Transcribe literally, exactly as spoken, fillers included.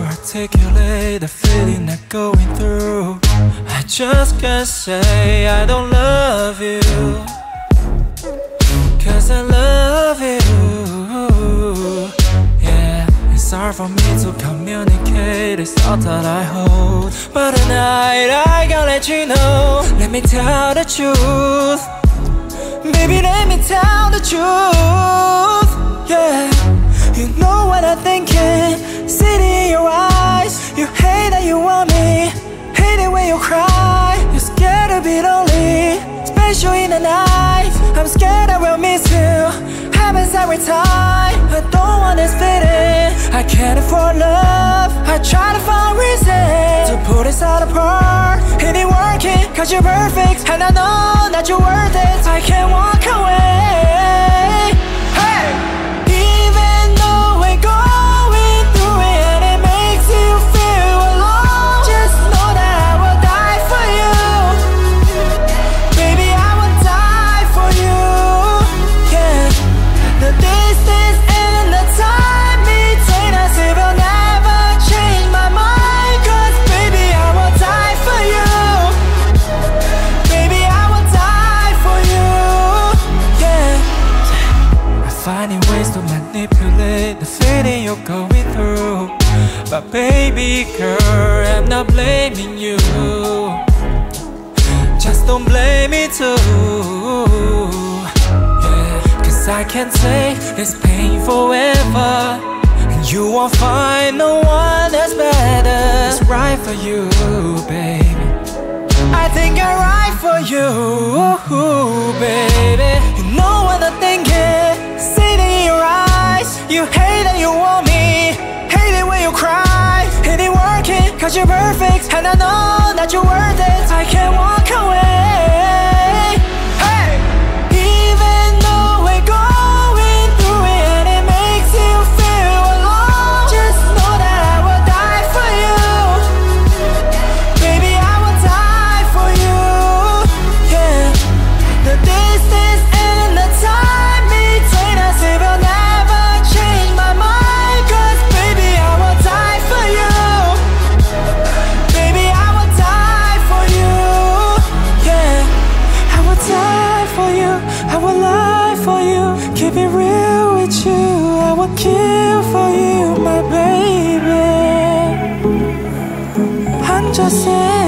articulate the feeling I'm going through. I just can't say I don't love you, cause I love you. Yeah, it's hard for me to communicate this thought that I hold, but tonight I gotta let you know. Let me tell the truth, baby, let me tell the truth. Yeah, you know what I'm thinking, see it in your eyes. You hate that you want me, hate it when you cry. You're scared to be lonely, special in the night. I'm scared I will miss you, happens every time. I don't want this feeling, I can't afford love. I try to find reason to put us all apart. It ain't working, cause you're perfect, and I know that you're worth it. I can't walk away. Hey! Even though we're going through it and it makes you feel alone, just know that I will die for you. Baby, I will die for you. Yeah. The distance and the time between us, it will never change my mind. Cause baby, I will die for you. Baby, I will die for you. Yeah. I'm finding ways to manipulate the feeling you're going through, but baby girl, I'm not blaming you. Just don't blame me too. Yeah, cause I can't take this pain forever, and you won't find no one that's better. That's right for you, baby. I think I'm right for you, baby. You know what I'm thinking, see it in your eyes. You hate that you want me, hate it when you cry. It ain't working, cause you're perfect, and I know that you're worth it. I can't walk away. Hey! Even though we're going through it and it makes you feel alone, just know that I will die for you. Baby, I will die for you. Yeah. The distance and the time between us, it will never change my mind. Cause baby, I will die for you. Baby, I will die for you. Yeah, I will die for you, I will lie for you, keep it real with you. I will kill for you, my baby. I'm just saying.